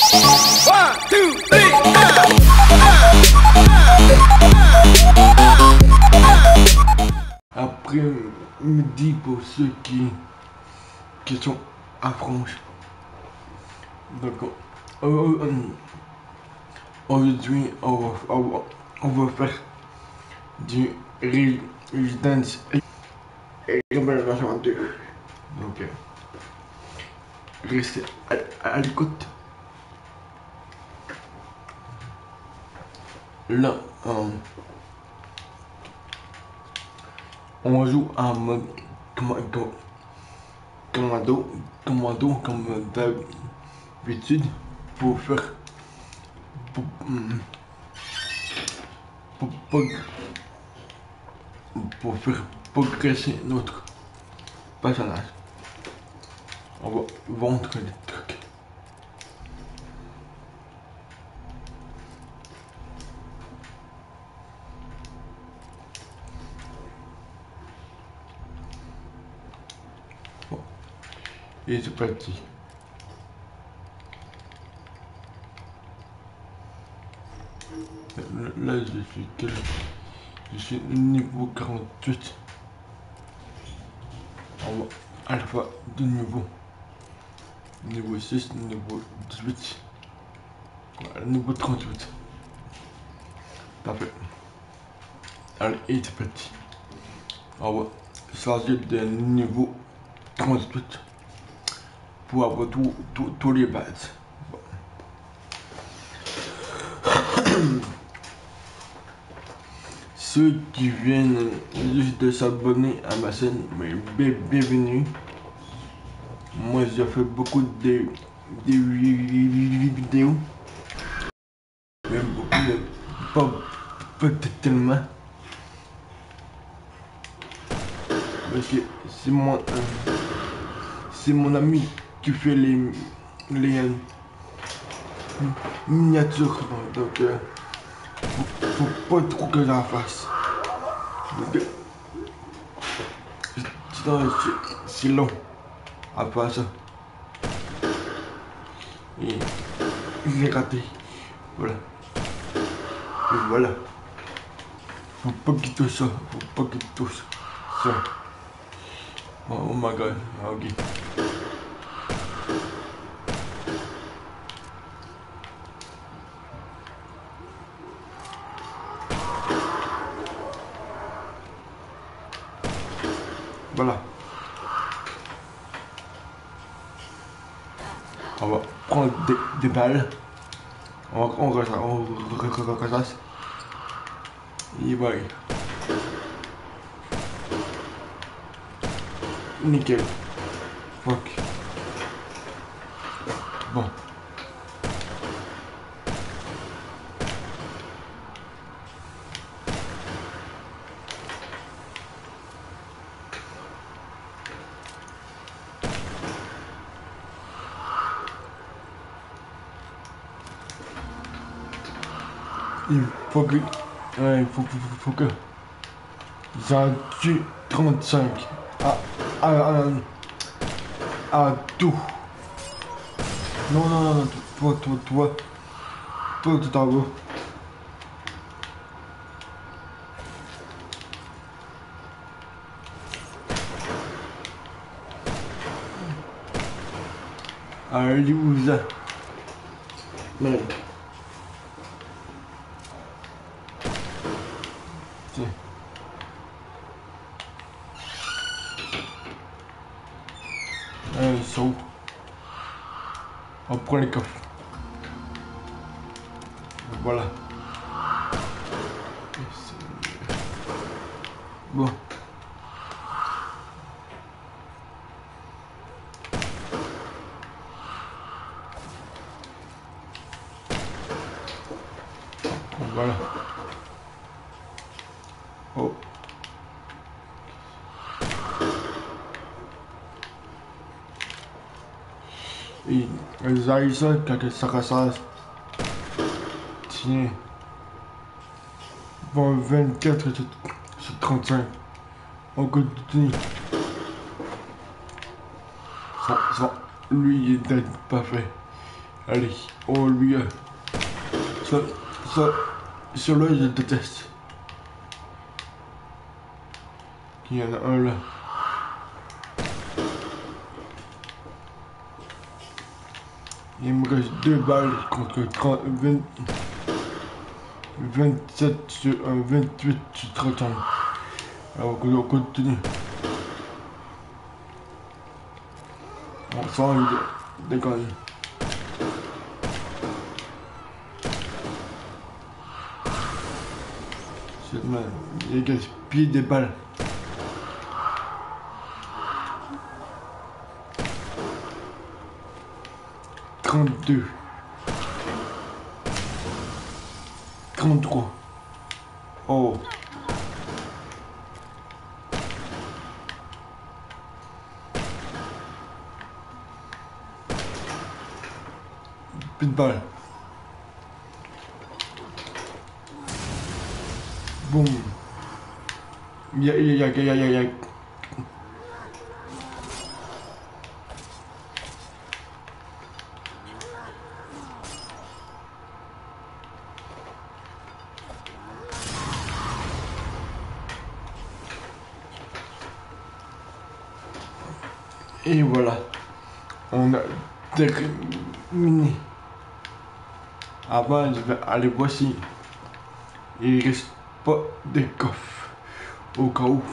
Après-midi pour ceux qui sont à France. D'accord. Aujourd'hui, on va faire du Residence et Révélation 2. Donc, restez à l'écoute. Là, on joue en mode commando comme d'habitude pour faire pour, pour, pour faire progresser notre personnage. On va vendre des trucs. Bon. Et c'est parti. Là, je suis niveau 48. On va alpha de niveau 6, niveau 18, voilà, niveau 38. Parfait. Allez, et c'est parti. On va changer de niveau 38 pour avoir tous les bases. Bon. Ceux qui viennent juste de s'abonner à ma chaîne, mais bienvenue. Moi, j'ai fait beaucoup de vidéos, mais beaucoup, pas tellement, parce que c'est mon ami qui fait les miniatures, donc faut pas trop que j'en fasse. Sinon, c'est long à faire ça. Et j'ai raté. Voilà. Et voilà. Faut pas qu'il touche ça. Faut pas qu'il touche ça. Oh my god. Ok. Voilà. On va prendre des balles. On ressasse. Et voilà. Nickel. Fuck. Bon. Il faut que... Ouais, il faut que... J'en tue 35 à tout. Non, toi, tout en bas. Allez, vous a. Merde. Tiens. Allez, saut. On prend les coffres. Voilà. Bon. Voilà. Oh. Et les aïssa, quand ça ressasse. Tiens. Bon, 24 sur 35. On continue. Ça, lui, il est parfait. Allez, oh lui, ça, ça, celui-là je déteste. Il y en a un là. Il me reste 2 balles contre 27 sur 28 sur 31. Alors on continue. On sent il dégage. Cette main, il gaspille des balles. « 32. 33. Oh. Plus de balles. Boum. Ya. Et voilà, on a terminé. Avant, je vais aller voici. Il reste pas de coffre. Au cas où.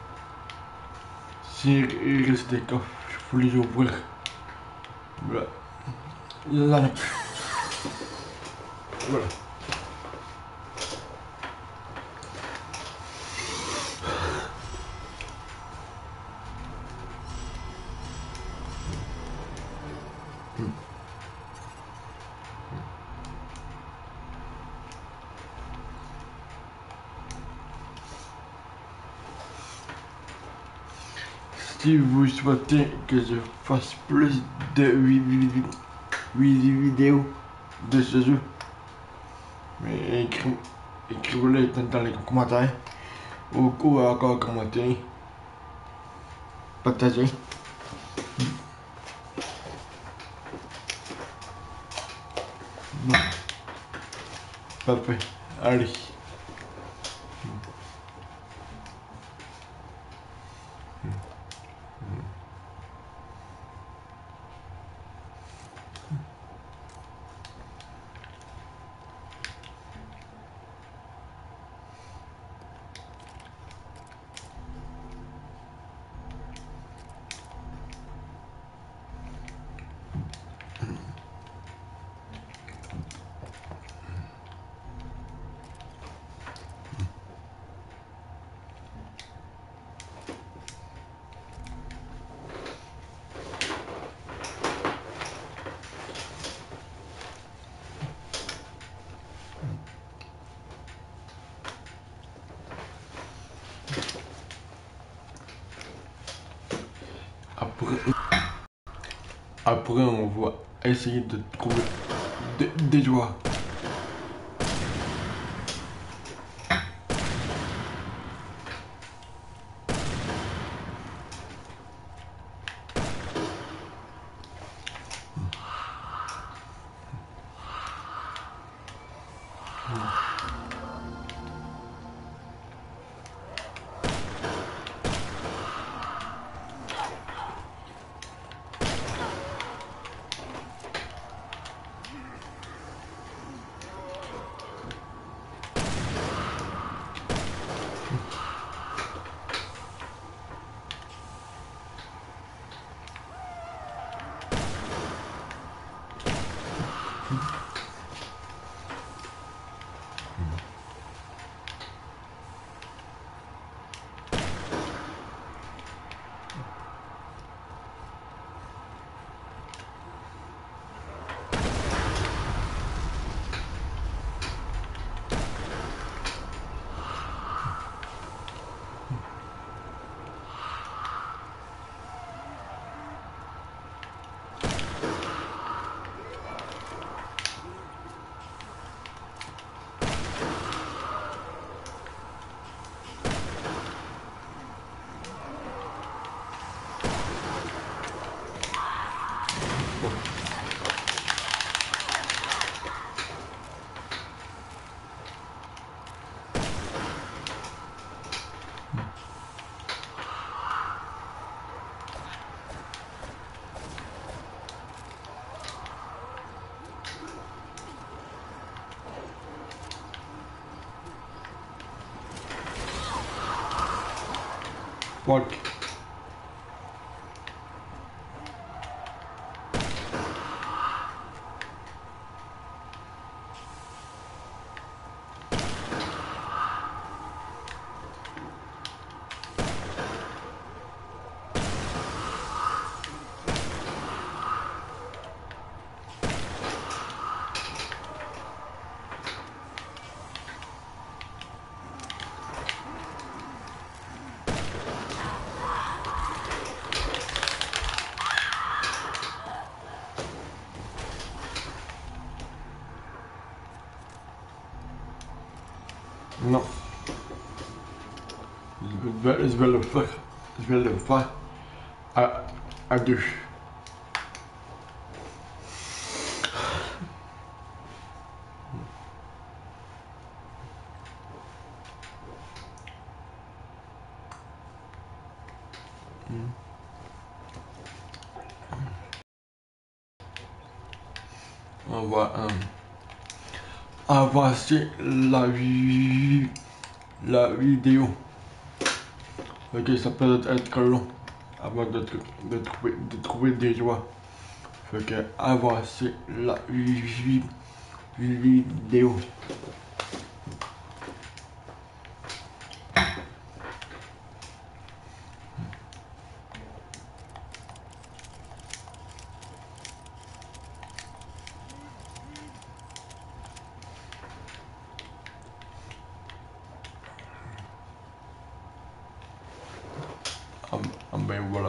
S'il reste des coffres, il faut les ouvrir. Voilà. Là. Voilà. Si vous souhaitez que je fasse plus de vidéos de ce jeu, mais écrivez-le dans les commentaires ou encore commenter, partager. Bon. Parfait. Allez. Après, on va essayer de trouver des joies. Fuck. Non. Je vais le faire. Je vais le faire à deux. On va avancer la vidéo. Ok, ça peut être long avant de trouver des joies. Fait que avancer la vidéo. Ben voilà.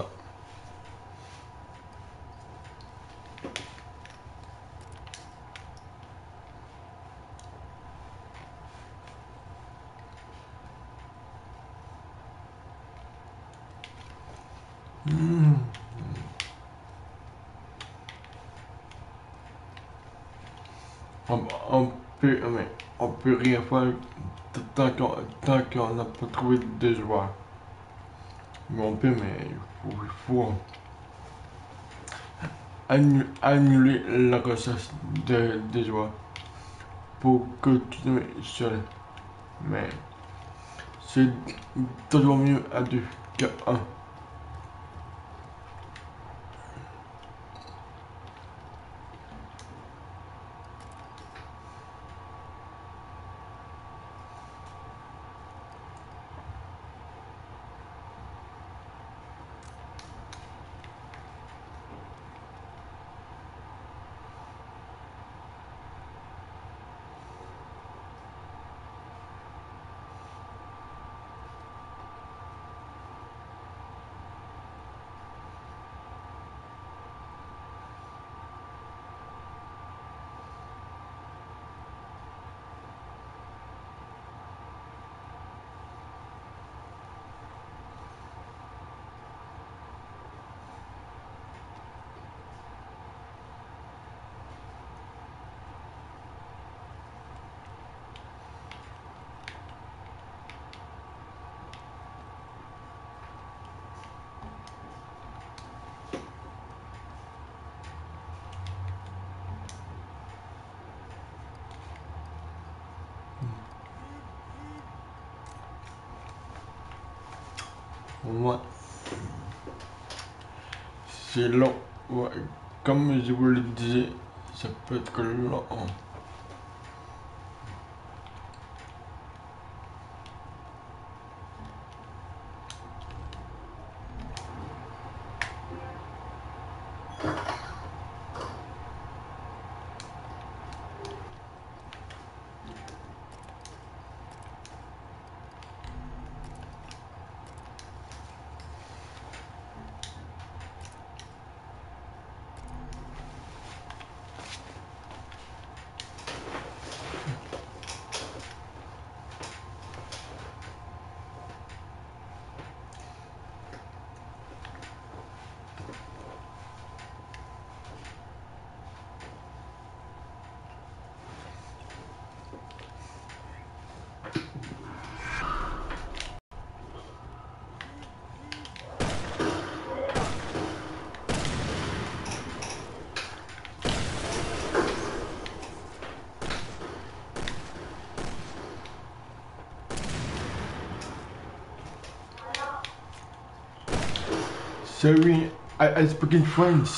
On on peut rien faire tant qu'on n'a pas trouvé de joueurs. Mais on peut, mais il faut annuler la recherche des joueurs pour continuer seul. Mais c'est toujours mieux à deux qu'à un. Ouais. C'est long. Ouais. Comme je vous le disais, ça peut être long. Sorry, I speak in French.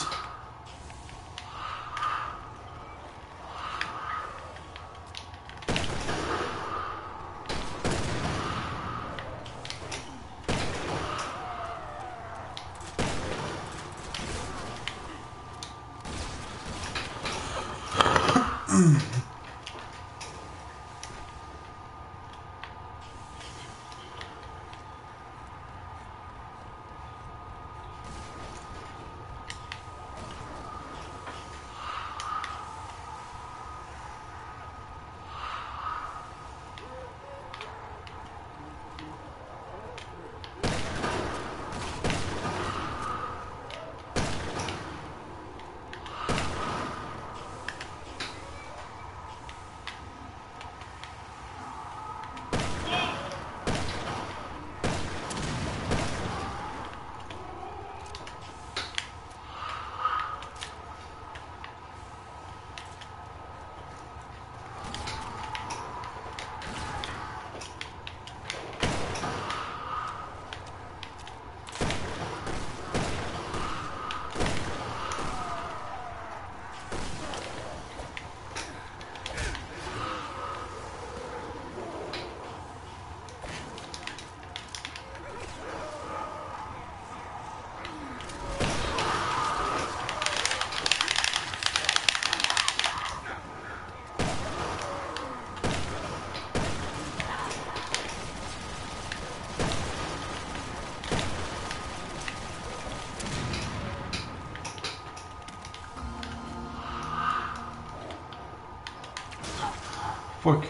Fuck.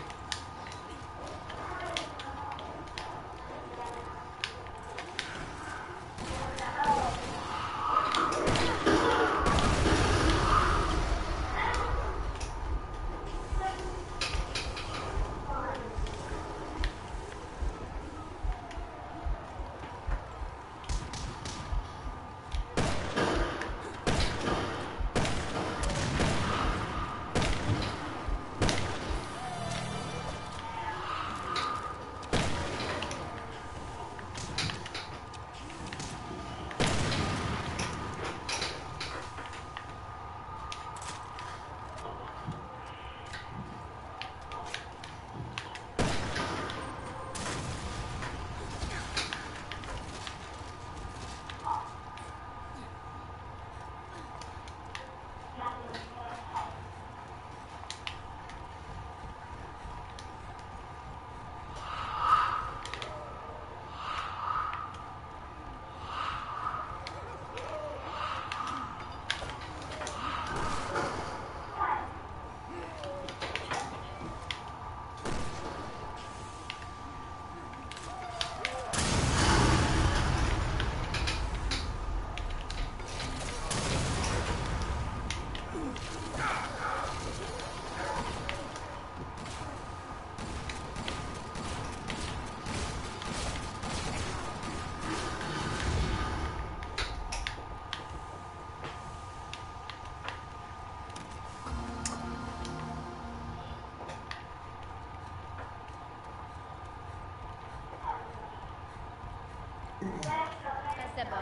C'est bon.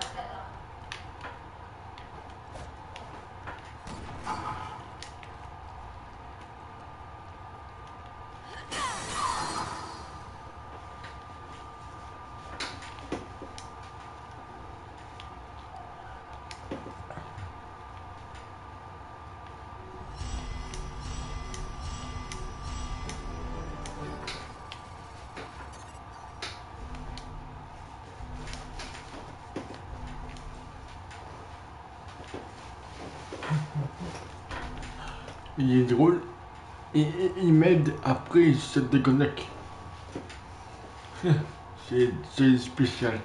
Il est drôle. Et il m'aide après, il se déconnecte. C'est spécial.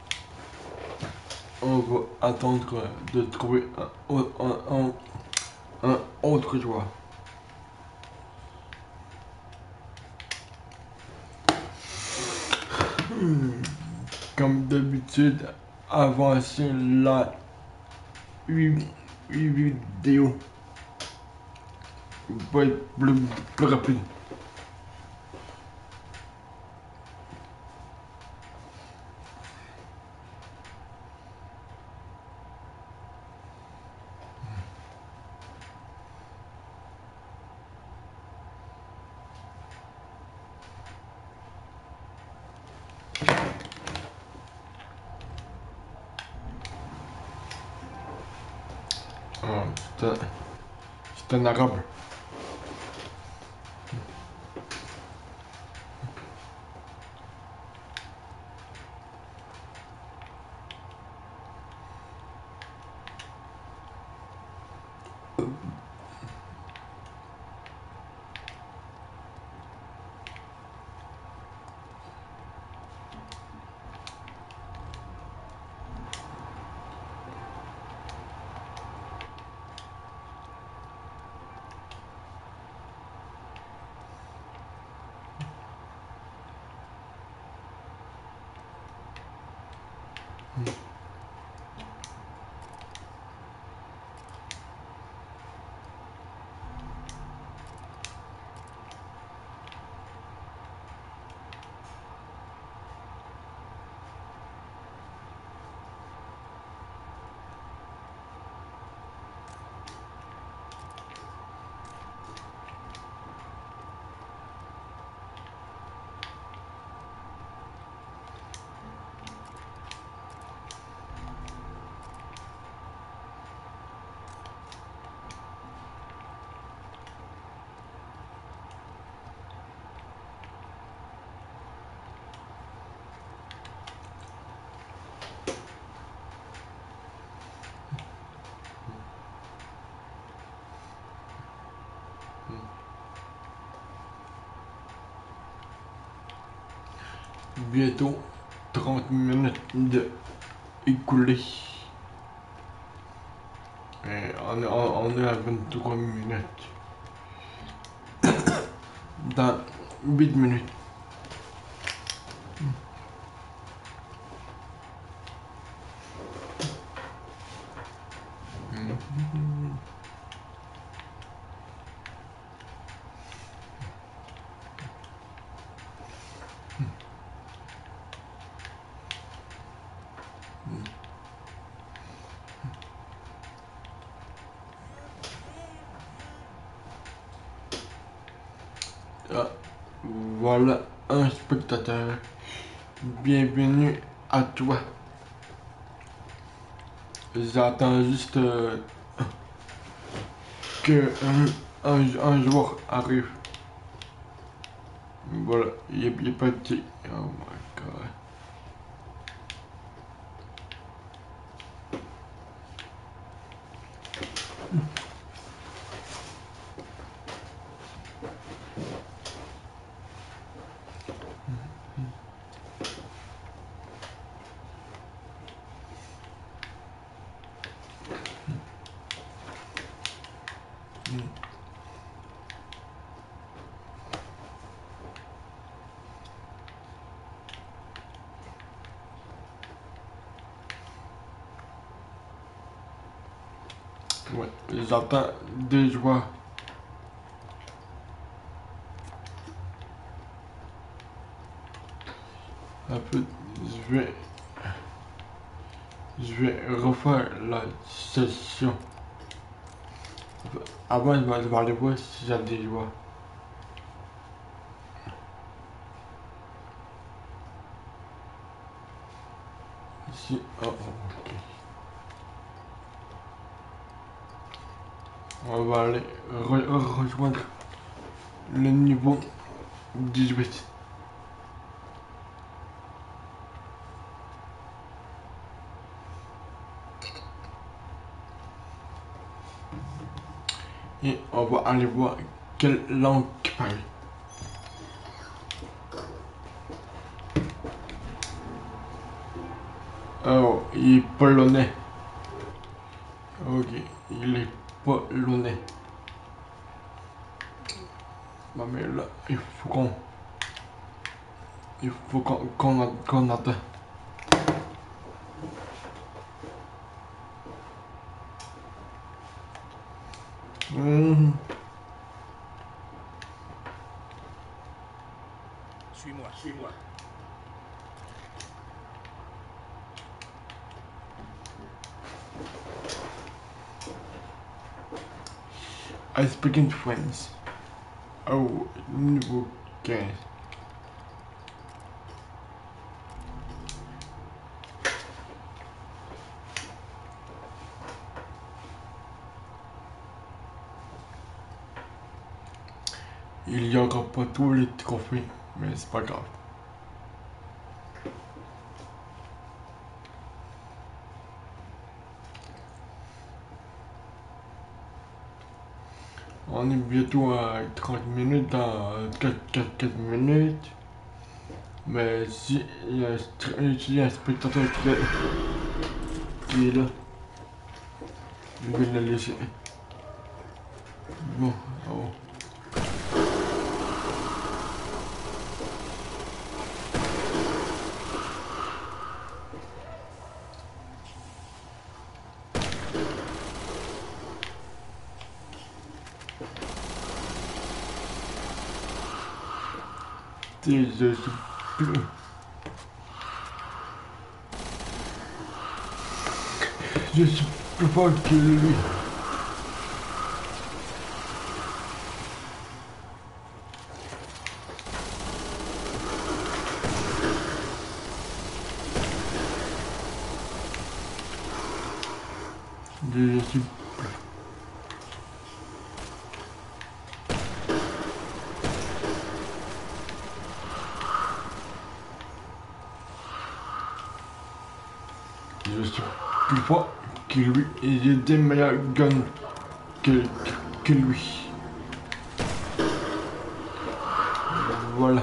On va attendre de trouver un un autre joueur. Comme d'habitude, avancer la vidéo va être plus rapide. C'est un arabe. Bientôt 30 minutes de écoulées. On est à 23 minutes. Dans 8 minutes. Ah, voilà un spectateur. Bienvenue à toi. J'attends juste que un joueur arrive. Voilà, il est parti. Oh my god. Ouais, j'attends deux joueurs. Après, je vais refaire la session. Avant, je vais aller voir si j'ai des joueurs. Ici, oh, ok. On va aller rejoindre le niveau 18. Et on va aller voir quelle langue il parle. Oh, il est polonais. Ok, il est pas le nez. Non mais là, il faut qu'on attend. Suis-moi, suis-moi. I speak in French. Oh, niveau 15. Il y aura pas tous les trophées, mais c'est pas grave. On est bientôt à 30 minutes, dans 4 minutes. Mais si il y a un spectateur qui est là, je vais le laisser. Bon, oh. Je suis plus... Je suis plus fort que lui. Je suis plus fort que lui et j'ai des meilleurs guns que lui. Voilà.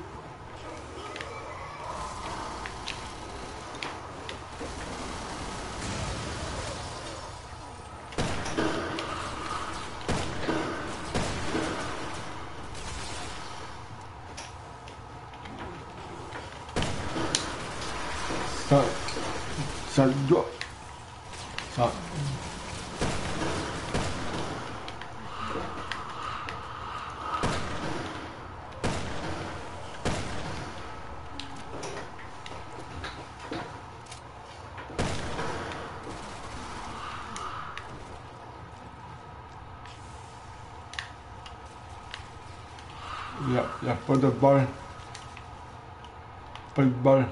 Ça doit... Ça... Il y a pas de balle. Pas de balle.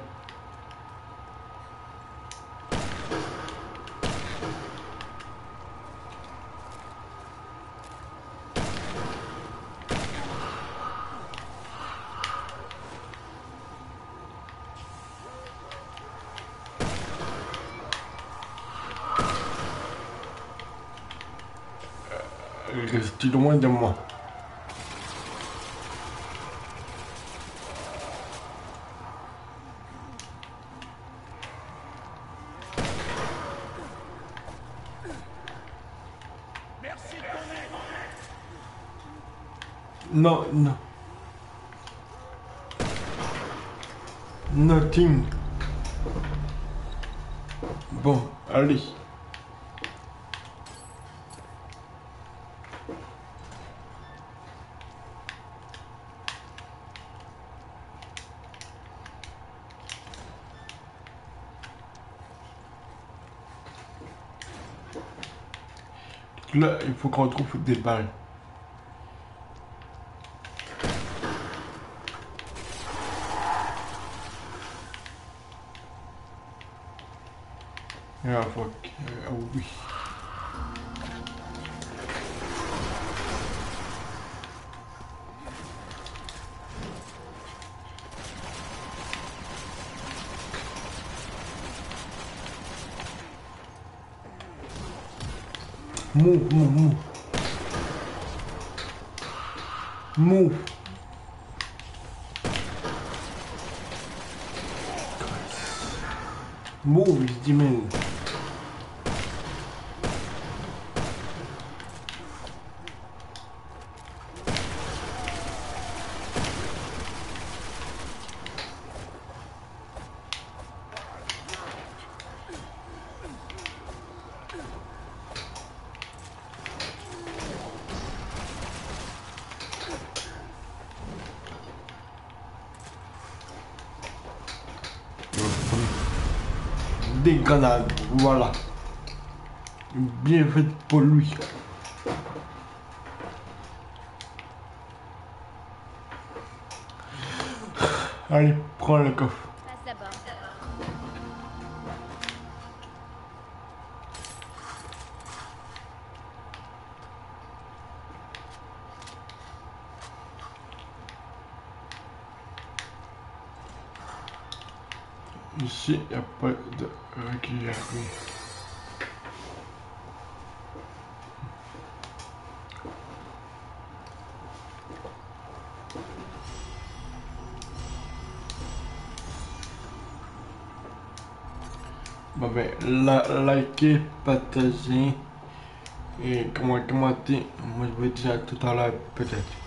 Restez loin de moi. Merci de ton aide. Non, non. Nothing. Bon, allez. Là, il faut qu'on trouve des balles. Ah, fuck. Oh oui. Move, move, move. Move. Move, je dis, man. des grenades, voilà. Bien fait pour lui. Allez, prends le coffre. Passe d'abord. Ici, il n'y a pas de régulier. Bon ben, likez, partagez et commentez. Moi je vous dis à tout à l'heure peut-être.